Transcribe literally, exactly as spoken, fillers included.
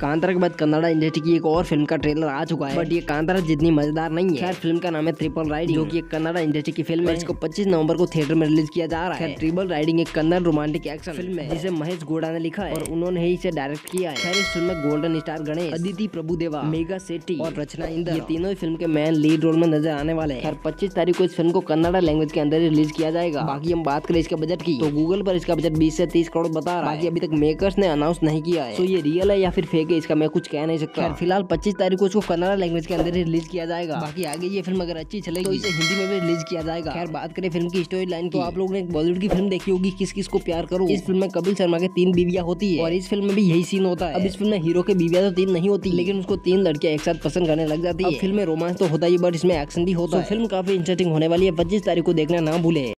कांतारा के बाद कन्नड़ा इंडस्ट्री की एक और फिल्म का ट्रेलर आ चुका है, बट ये कांतारा जितनी मजेदार नहीं है। खैर फिल्म का नाम है ट्रिपल राइडिंग, जो कि एक कन्नड़ा इंडस्ट्री की फिल्म है। इसको पच्चीस नवंबर को थिएटर में रिलीज किया जा रहा है। ट्रिपल राइडिंग एक कन्नड़ रोमांटिक एक्शन फिल्म है जिसे महेश गोड़ा ने लिखा है और उन्होंने ही इसे डायरेक्ट किया है। खैर इस फिल्म में गोल्डन स्टार गणेश, अदिति प्रभुदेवा, मेगा सेठी और रचना इंदर, ये तीनों फिल्म के मेन लीड रोल में नजर आने वाले हैं। खैर पच्चीस तारीख को इस फिल्म को कन्नड़ा लैंग्वेज के अंदर रिलीज किया जाएगा। बाकी हम बात करें इसके बजट की, तो गूगल पर इसका बजट बीस से तीस करोड़ बता रहा है। बाकी अभी तक मेकर्स ने अनाउंस नहीं किया है, तो ये रियल है या फिर फेक है इसका मैं कुछ कह नहीं सकता। फिलहाल पच्चीस तारीख को इसको कन्नड़ा लैंग्वेज के अंदर रिलीज किया जाएगा। बाकी आगे ये फिल्म अगर अच्छी चलेगी तो इसे हिंदी में भी रिलीज किया जाएगा। खैर बात करें फिल्म की स्टोरी लाइन की, तो आप लोगों ने बॉलीवुड की फिल्म देखी होगी किस किस को प्यार करूं। इस फिल्म में कपिल शर्मा के तीन बीवियां होती है और इस फिल्म में भी यही सीन होता है। अब इस फिल्म में हीरो के बीवियां तो तीन नहीं होती, लेकिन उसको तीन लड़कियां एक साथ पसंद करने लग जाती है। फिल्म में रोमांस तो होता ही, बट इसमें एक्शन भी होता है। फिल्म काफी इंटरेस्टिंग होने वाली है। पच्चीस तारीख को देखना ना भूले।